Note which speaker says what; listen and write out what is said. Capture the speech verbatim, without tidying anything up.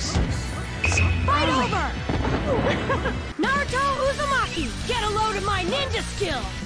Speaker 1: close. So
Speaker 2: Fight
Speaker 1: early.
Speaker 2: over! Naruto Uzumaki, get a load of my ninja skill!